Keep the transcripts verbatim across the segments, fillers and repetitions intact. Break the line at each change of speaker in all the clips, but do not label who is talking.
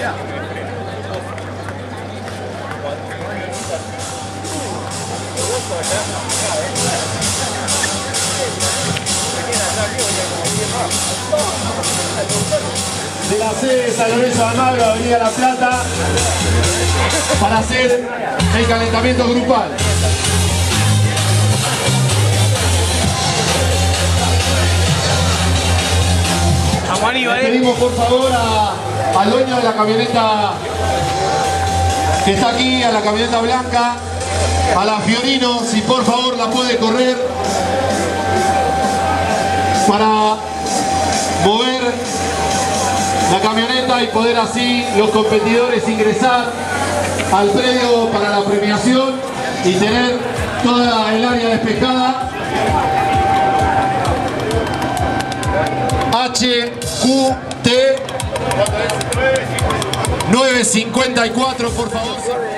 De la sede de San Lorenzo de Almagro, Avenida La Plata, para hacer el calentamiento grupal. Le pedimos por favor a, al dueño de la camioneta que está aquí, a la camioneta blanca, a la Fiorino, si por favor la puede correr para mover la camioneta y poder así los competidores ingresar al predio para la premiación y tener toda el área despejada. H Q T nueve cincuenta y cuatro, por favor.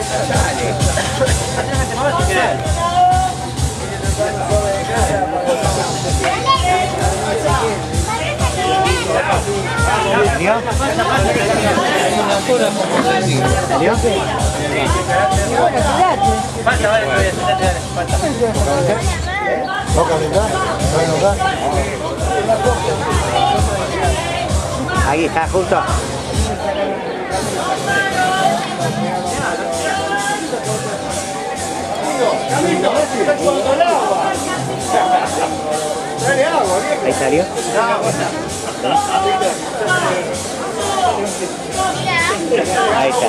¿Salió? ¿Salió? Falta, vale, todavía, falta. ¿No calentar? Ahí está, justo. Ahí salió. Ahí está.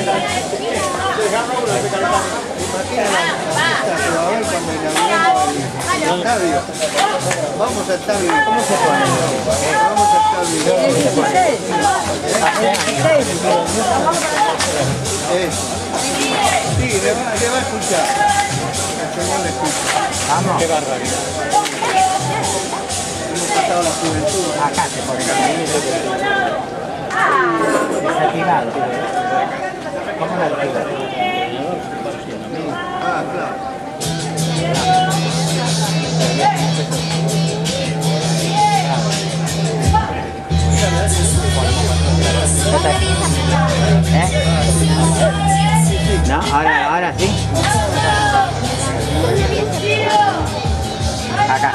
Vamos a estar bien. ¿Cómo se pone? Vamos a estar bien. Sí, le va, le va a escuchar. El señor le escucha.
Vamos.
Qué barbaridad. Hemos pasado la juventud.
Acá se pone. Está activado. ¿Cómo lo activa?
Ah, claro. ¿Eh? No, ahora, ahora sí. Acá.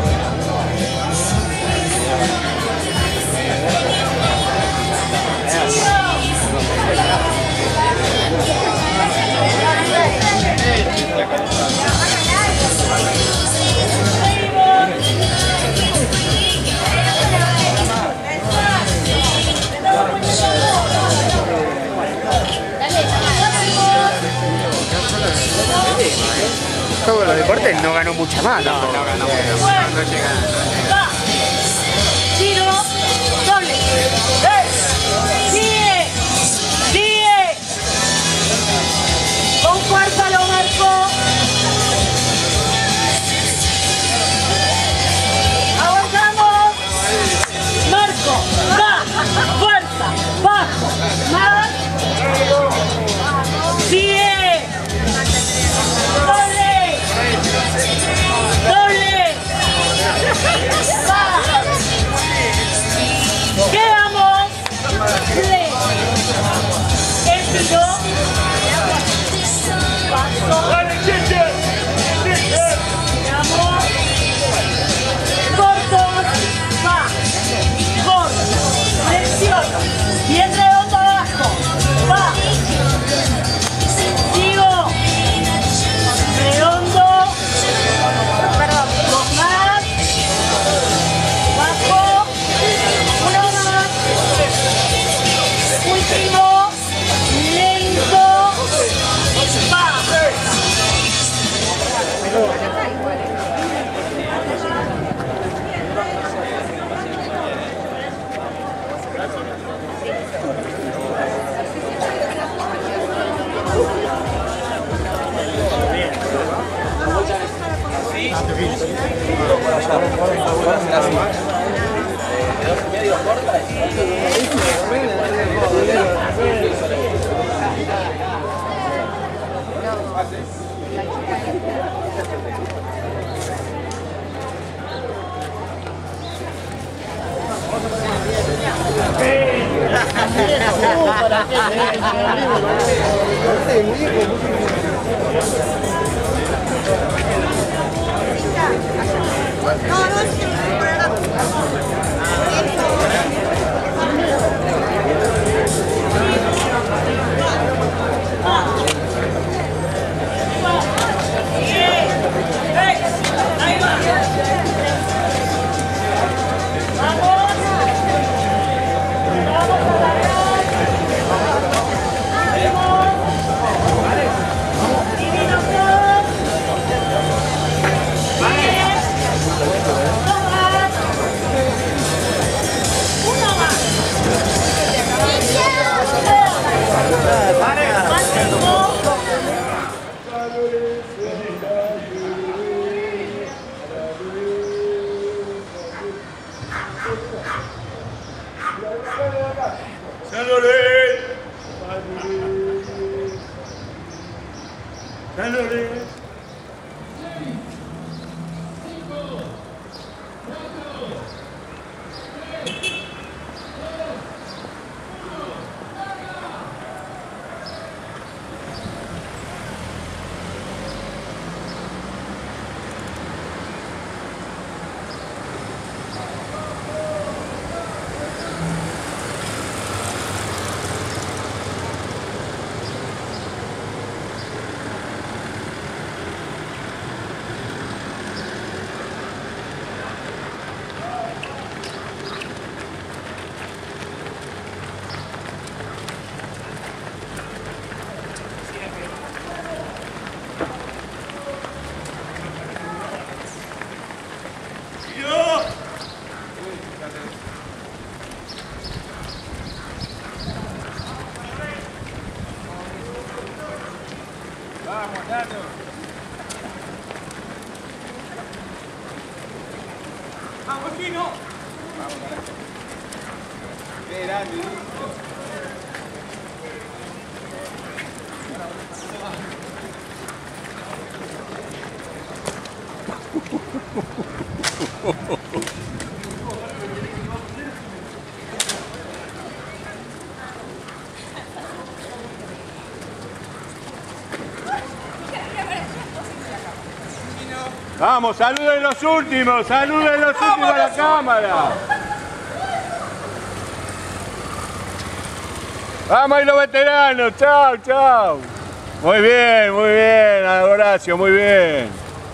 Todos los deportes no ganó mucha más.
No, no ganó mucho más. No llega.
Tiro, doble. Sigue, sigue. Con fuerza lo marcó. Avanzamos. Marco, va, fuerza, bajo, más. Sigue. Doble. Doble. Va. Quedamos. Play. El tiro. Paso. Quedamos. Cortos. Va. Corto. Flexión. Bien redondo abajo. Va. Sigo. Redondo. Perdón. Dos más. Bajo. Uno más. Último. Lento. Va. Para
Vamos, saluden los últimos, saluden los últimos a la cámara. Vamos ahí los veteranos, chao, chao. Muy bien, muy bien, Horacio, muy bien.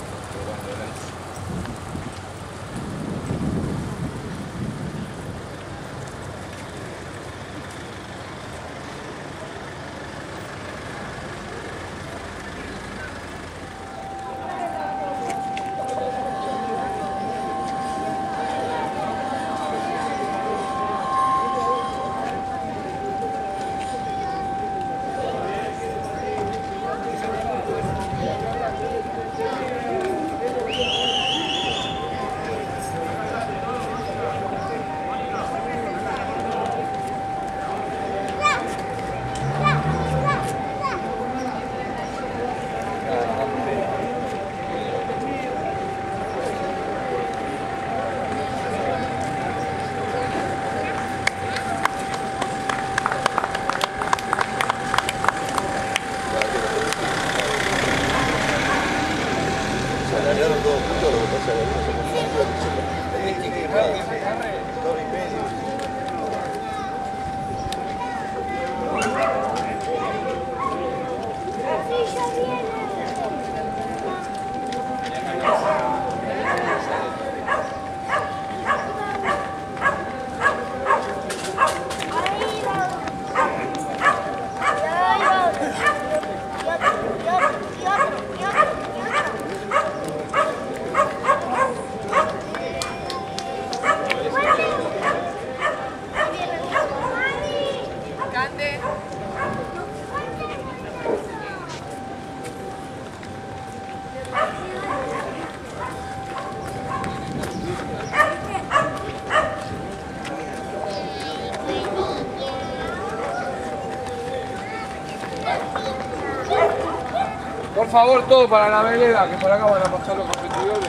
Por favor, todo para la vereda, que por acá van a pasar los competidores.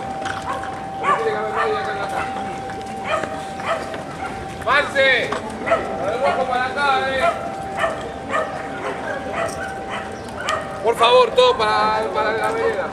No tiene que haber nadie acá en la casa. ¡Marce! ¡Para el rojo para acá, eh! favor, todo para, para la vereda.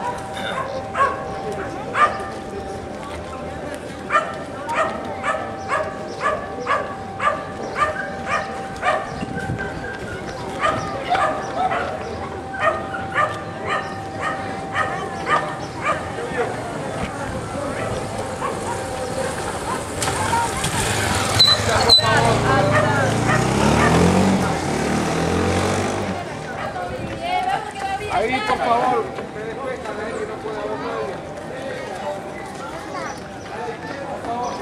Ahí, por favor, me despejan ahí que no puede haber nadie. Por favor.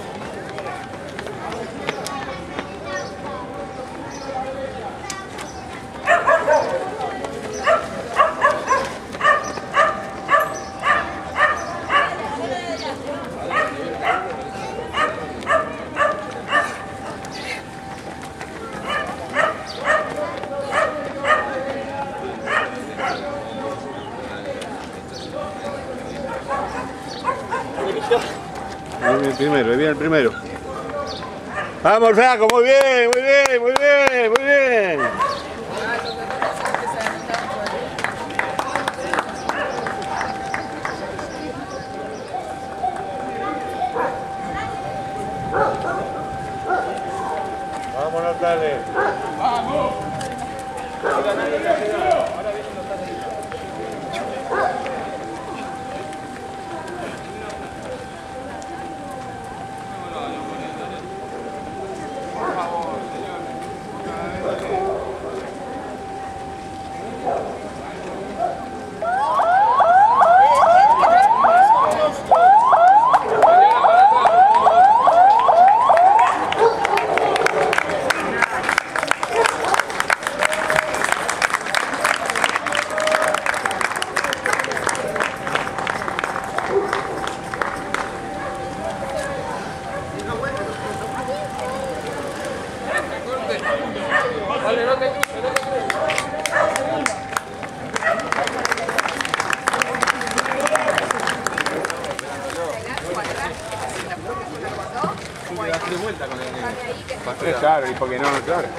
El primero, viene el primero. Vamos, Flaco, muy bien, muy bien, muy bien, muy bien. Vamos, Natalia. Vamos. Dale, no te cruces, no te cruces. Claro, y porque no, claro.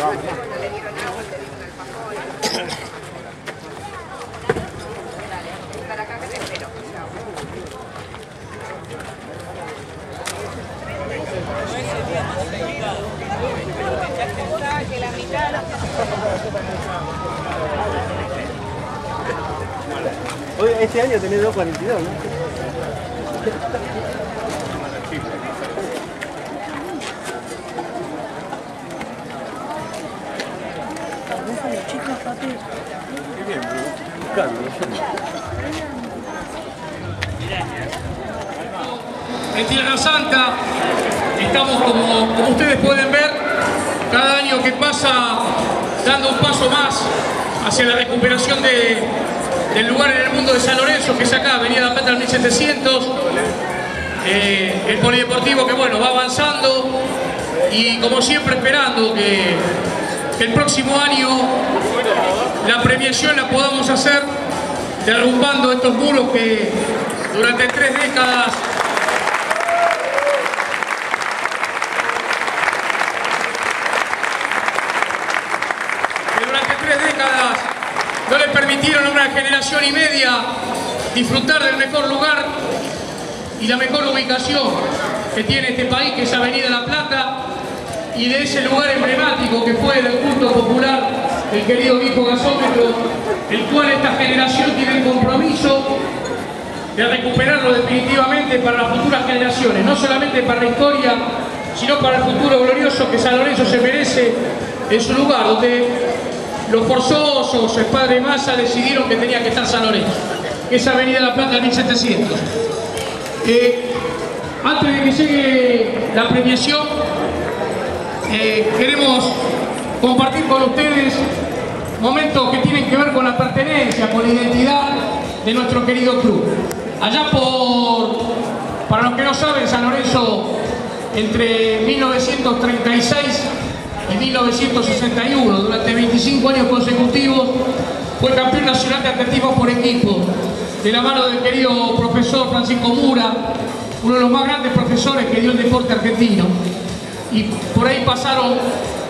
Oye, este año tenés dos cuarenta y dos, ¿no?
En Tierra Santa estamos, como, como ustedes pueden ver, cada año que pasa dando un paso más hacia la recuperación de, del lugar en el mundo de San Lorenzo, que es acá, Avenida La Plata al mil setecientos. Eh, el polideportivo que bueno va avanzando y como siempre esperando que, que el próximo año la premiación la podamos hacer derrumbando estos muros que durante tres décadas que durante tres décadas no le permitieron a una generación y media disfrutar del mejor lugar y la mejor ubicación que tiene este país, que es Avenida La Plata, y de ese lugar emblemático que fue del culto popular, el querido viejo gasómetro, el cual esta generación tiene el compromiso de recuperarlo definitivamente para las futuras generaciones, no solamente para la historia, sino para el futuro glorioso que San Lorenzo se merece en su lugar, donde los forzosos, el padre Massa, decidieron que tenía que estar San Lorenzo, que es Avenida La Plata mil setecientos. Eh, antes de que llegue la premiación, eh, queremos compartir con ustedes momentos que tienen que ver con la pertenencia, con la identidad de nuestro querido club. Allá por, para los que no saben, San Lorenzo entre mil novecientos treinta y seis y mil novecientos sesenta y uno, durante veinticinco años consecutivos, fue campeón nacional de atletismo por equipo, de la mano del querido profesor Francisco Mura, uno de los más grandes profesores que dio el deporte argentino. Y por ahí pasaron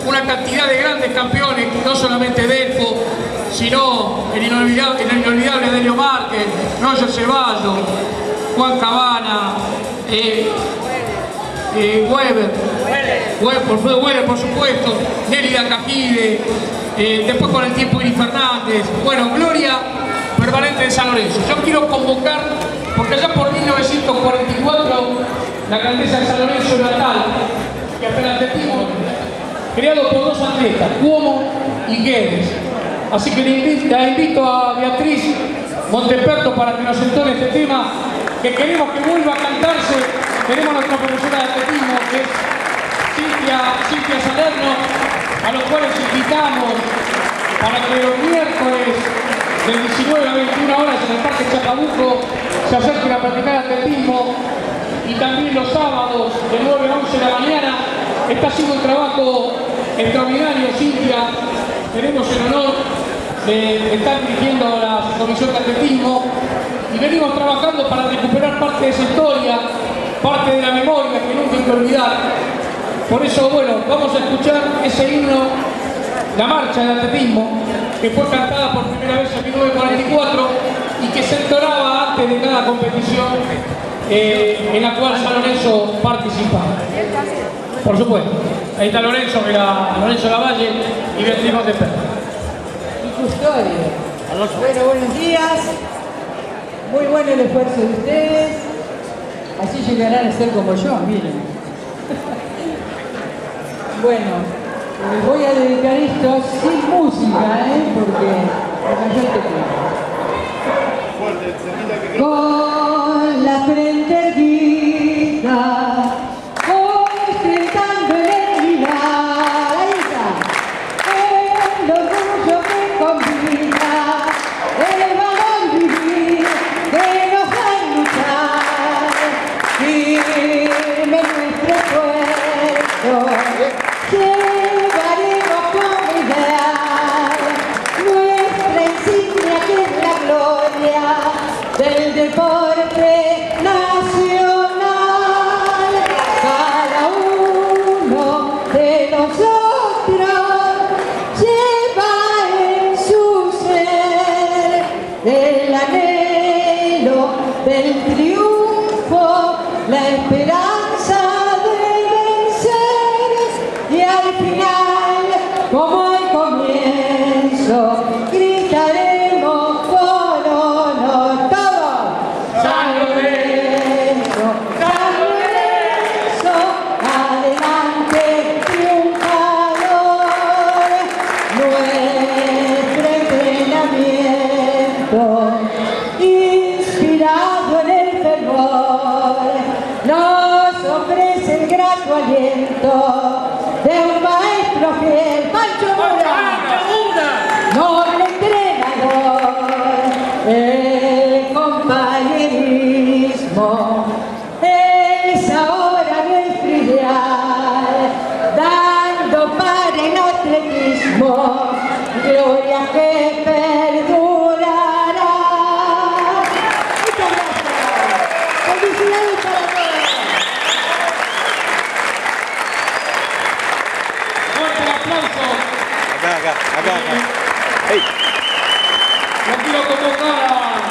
una cantidad de grandes campeones, no solamente Delfo, sino el inolvidable, el inolvidable Delio Márquez, Roger Ceballos, Juan Cabana, eh, eh, Weber, Weber, por, Weber por supuesto, Nélida Cajide, eh, después con el tiempo Iri Fernández, bueno, gloria permanente de San Lorenzo. Yo quiero convocar, porque allá por mil novecientos cuarenta y cuatro la grandeza de San Lorenzo era tal que hasta el atletismo, creado por dos atletas, Cuomo y Guedes. Así que le invito, la invito a Beatriz Monteperto para que nos entone este tema, que queremos que vuelva a cantarse. Tenemos a nuestra profesora de atletismo, que es Cintia, Cintia Salerno, a los cuales invitamos para que los miércoles del diecinueve a veintiuna horas en el Parque Chacabuco se acerquen a practicar atletismo, y también los sábados de nueve a once de la mañana. Está haciendo un trabajo extraordinario, Cintia. Tenemos el honor de estar dirigiendo la Comisión de Atletismo y venimos trabajando para recuperar parte de esa historia, parte de la memoria que nunca hay que olvidar. Por eso, bueno, vamos a escuchar ese himno, la marcha del atletismo, que fue cantada por primera vez en mil novecientos cuarenta y cuatro y que se entonaba antes de cada competición eh, en la cual San Lorenzo participaba. Por supuesto, ahí está Lorenzo, mira, Lorenzo Lavalle y Beatriz Monteperto.
Y custodio. Bueno, buenos días. Muy bueno el esfuerzo de ustedes. Así llegarán a ser como yo, miren. Bueno, les voy a dedicar esto sin música, ¿eh? Porque acá yo te pido. Con la frente erguida, ostentando en el mirar, ahí está, el orgullo que convida, el valor vivir que nos da luchar, firme nuestro esfuerzo. Llevaremos como ideal nuestra insignia, que es la gloria del deporte nacional. Cada uno de nosotros lleva en su ser el anhelo del triunfo, la esperanza y al final, como al comienzo, gritaremos con honor todos. San Lorenzo, San Lorenzo, adelante triunfador. Nuestro entrenamiento, inspirado en el fervor, nos ofrece el grato aliento de un maestro fiel, Pancho Mura, noble entrenador, el compañerismo es ahora nuestro ideal, dando para el atletismo gloria que perdurará. Muchas gracias. Felicidades para todos.
Acá, acá, acá, acá. Hey.
No quiero convocar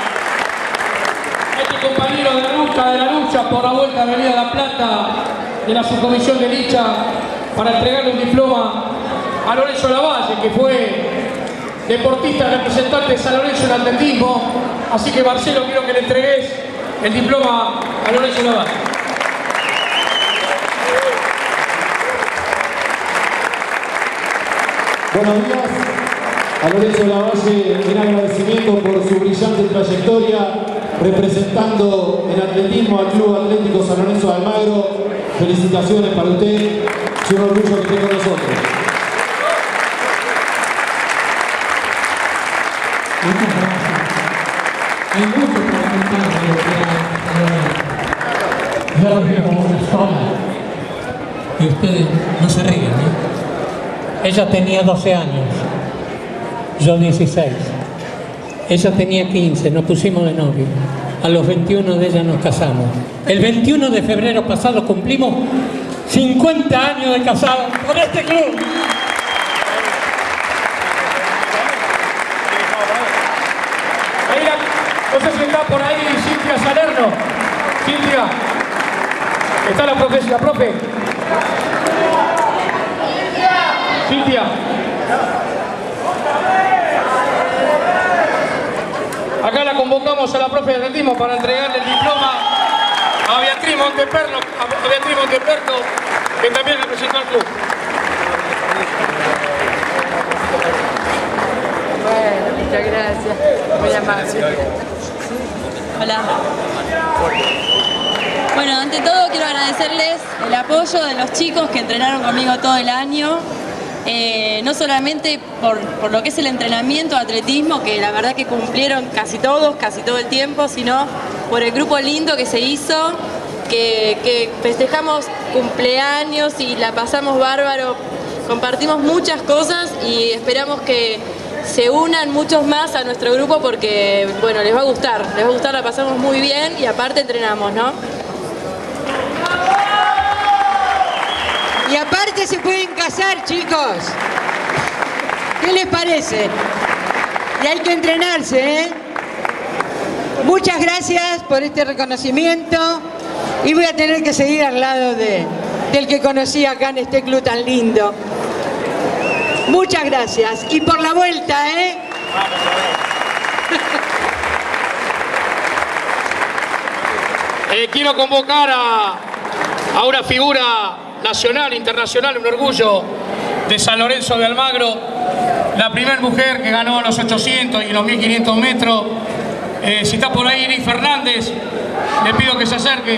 a este compañero de la lucha, de la lucha por la Vuelta a Avenida de la Plata de la subcomisión de Licha para entregarle un diploma a Lorenzo Lavalle, que fue deportista representante de San Lorenzo en atletismo. Así que, Marcelo, quiero que le entregues el diploma a Lorenzo Lavalle.
Buenos días a Lorenzo Lavalle, en agradecimiento por su brillante trayectoria representando en atletismo al Club Atlético San Lorenzo de Almagro. Felicitaciones para usted, es un orgullo que esté con nosotros.
Muchas gracias. Hay mucho para contar de lo que era. Yo los veo como una sola. Y ustedes no se ríen, ¿eh? Ella tenía doce años, yo dieciséis. Ella tenía quince, nos pusimos de novio. A los veintiuno de ella nos casamos. El veintiuno de febrero pasado cumplimos cincuenta años de casados con este club.
Cintia, está la profe, la profe. Cintia. Acá la convocamos a la profe de atletismo para entregarle el diploma a Beatriz Monteperno, a Beatriz Monteperno, que también representó al club.
Bueno, muchas gracias. Muy amable.
Hola. Bueno, ante todo quiero agradecerles el apoyo de los chicos que entrenaron conmigo todo el año. Eh, no solamente por, por lo que es el entrenamiento de atletismo, que la verdad que cumplieron casi todos, casi todo el tiempo, sino por el grupo lindo que se hizo, que, que festejamos cumpleaños y la pasamos bárbaro, compartimos muchas cosas y esperamos que se unan muchos más a nuestro grupo porque, bueno, les va a gustar, les va a gustar, la pasamos muy bien y aparte entrenamos, ¿no?
Y aparte se pueden casar, chicos. ¿Qué les parece? Y hay que entrenarse, ¿eh? Muchas gracias por este reconocimiento. Y voy a tener que seguir al lado de, del que conocí acá en este club tan lindo. Muchas gracias. Y por la vuelta, ¿eh?
eh quiero convocar a, a una figura nacional, internacional, un orgullo de San Lorenzo de Almagro, la primera mujer que ganó los ochocientos y los mil quinientos metros. Eh, si está por ahí Iris Fernández, le pido que se acerque.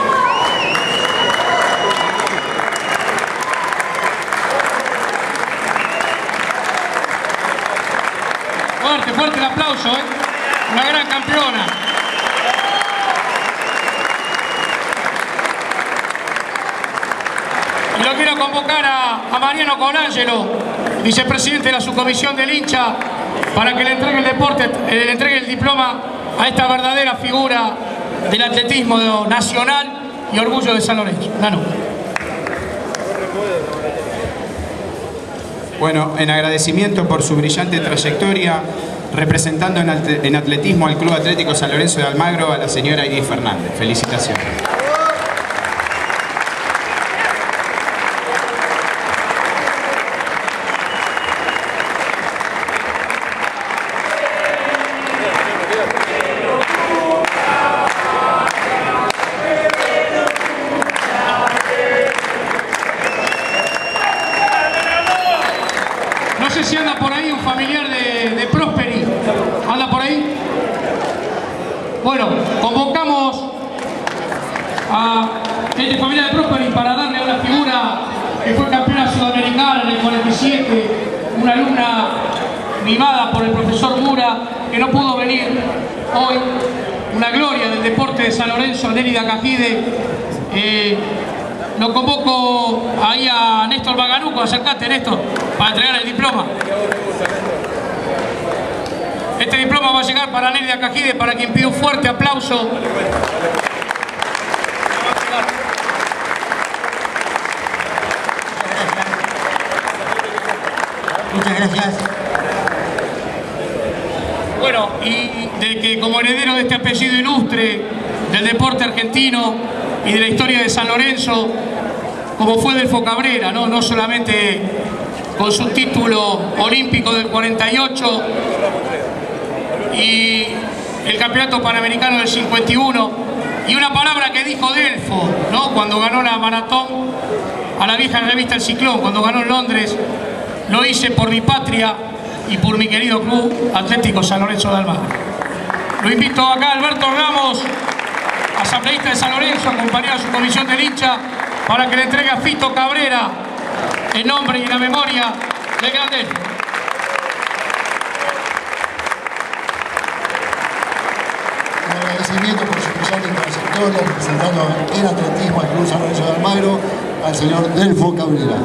Fuerte, fuerte el aplauso, ¿eh? Una gran campeona. Y lo quiero convocar a, a Mariano Colangelo, vicepresidente de la subcomisión del hincha, para que le entregue el deporte, eh, le entregue el diploma a esta verdadera figura del atletismo nacional y orgullo de San Lorenzo. Nano.
Bueno, en agradecimiento por su brillante trayectoria, representando en atletismo al Club Atlético San Lorenzo de Almagro, a la señora Iris Fernández. Felicitaciones.
No sé si anda por ahí un familiar de, de Prosperi. ¿Anda por ahí? Bueno, convocamos a este familiar de Prosperi para darle a una figura que fue campeona sudamericana en el cuarenta y siete, una alumna mimada por el profesor Mura, que no pudo venir hoy, una gloria del deporte de San Lorenzo, Nélida Cajide. Eh, Lo convoco ahí a Néstor Baganuco, acercate Néstor, para entregar el diploma. Este diploma va a llegar para Nélida Cajide, para quien pide un fuerte aplauso.
Muchas gracias.
Bueno, y de que como heredero de este apellido ilustre del deporte argentino y de la historia de San Lorenzo, como fue Delfo Cabrera, ¿no? No solamente con su título olímpico del cuarenta y ocho y el campeonato panamericano del cincuenta y uno, y una palabra que dijo Delfo, ¿no? Cuando ganó la maratón a la vieja revista El Ciclón, cuando ganó en Londres: lo hice por mi patria y por mi querido Club Atlético San Lorenzo de Almagro. Lo invito acá a Alberto Ramos, asambleísta de San Lorenzo, acompañado de su comisión del hincha, para que le entregue a Fito Cabrera en nombre y en la memoria del grande.
Un agradecimiento por su brillante trayectoria representando el atletismo al Club San Lorenzo de Almagro, al señor Delfo Cabrera.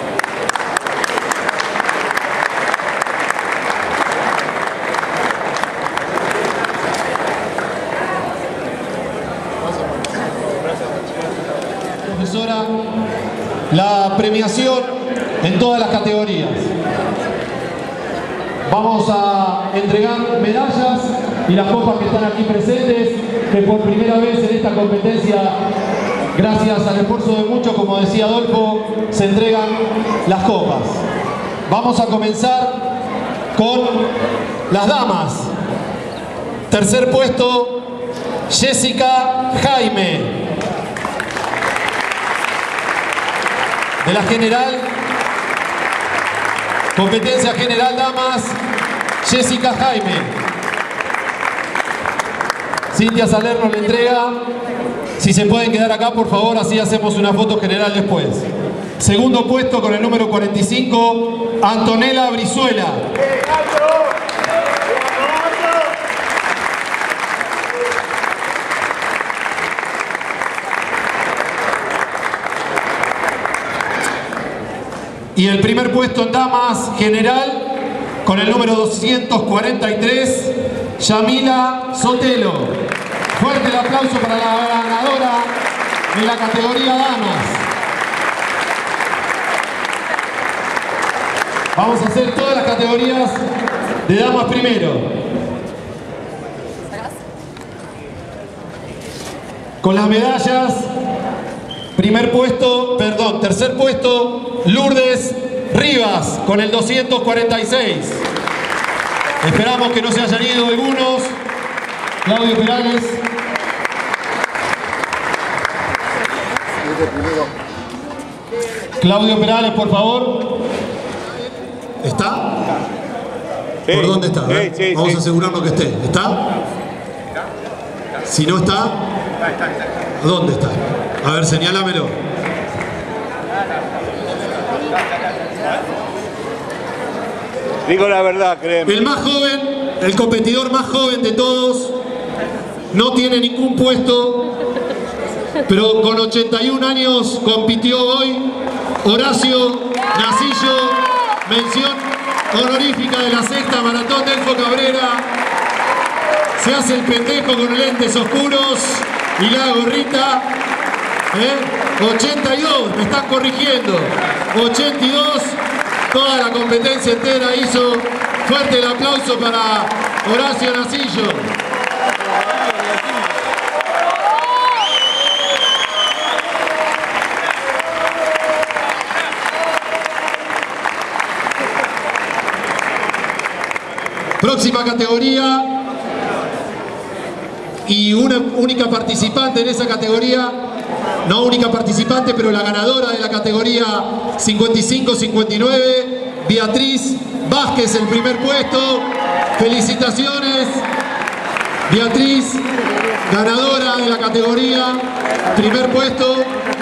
Profesora, la premiación en todas las categorías. Vamos a entregar medallas y las copas que están aquí presentes, que por primera vez en esta competencia, gracias al esfuerzo de muchos, como decía Adolfo, se entregan las copas. Vamos a comenzar con las damas. Tercer puesto, Jessica Jaime. De la general, competencia general damas, Jessica Jaime. Cintia Salerno le entrega. Si se pueden quedar acá, por favor, así hacemos una foto general después. Segundo puesto con el número cuarenta y cinco, Antonella Brizuela. Y el primer puesto en damas general con el número doscientos cuarenta y tres, Yamila Sotelo. Fuerte el aplauso para la ganadora de la categoría damas. Vamos a hacer todas las categorías de damas primero. Con las medallas, primer puesto, perdón, tercer puesto, Lourdes Rivas, con el doscientos cuarenta y seis. Esperamos que no se hayan ido algunos. Claudio Perales. Claudio Perales, por favor. ¿Está?
Sí,
¿Por dónde está?
Sí, sí,
Vamos
sí.
a asegurarnos que esté. ¿Está? Si no está, ¿dónde está? A ver, señálamelo.
Digo la verdad, créeme.
El más joven, el competidor más joven de todos, no tiene ningún puesto, pero con ochenta y un años compitió hoy. Horacio Nacillo, mención honorífica de la sexta maratón de Delfo Cabrera. Se hace el pendejo con lentes oscuros y la gorrita. ¿Eh? ochenta y dos, me están corrigiendo. ochenta y dos, toda la competencia entera hizo. Fuerte el aplauso para Horacio Nacillo. Próxima categoría y una única participante en esa categoría, no única participante, pero la ganadora de la categoría cincuenta y cinco cincuenta y nueve, Beatriz Vázquez, el primer puesto. Felicitaciones, Beatriz, ganadora de la categoría, primer puesto.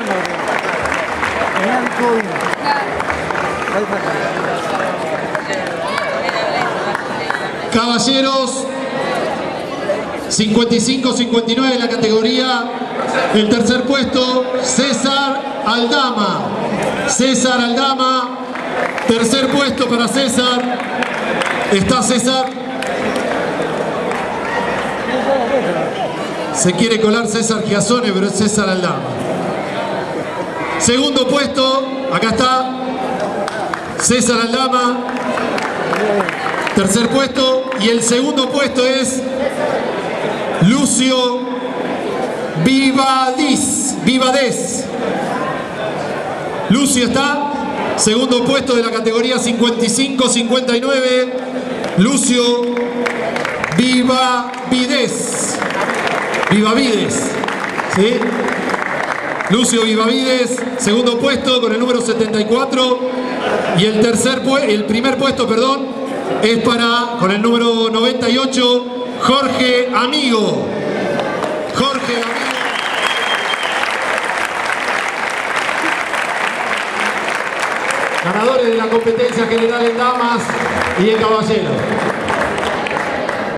Caballeros, cincuenta y cinco cincuenta y nueve en la categoría, el tercer puesto, César Aldama. César Aldama, tercer puesto para César. ¿Está César? Se quiere colar César Giasone, pero es César Aldama. Segundo puesto, acá está César Aldama. Tercer puesto, y el segundo puesto es Lucio Vivadís, Vivadés. Lucio está, segundo puesto de la categoría cincuenta y cinco cincuenta y nueve, Lucio Vivavides. Vivavides, ¿sí? Lucio Vivavides, segundo puesto con el número setenta y cuatro, y el tercer el primer puesto, perdón, es para, con el número noventa y ocho, Jorge Amigo. Jorge Amigo. Ganadores de la competencia general en damas y en caballeros.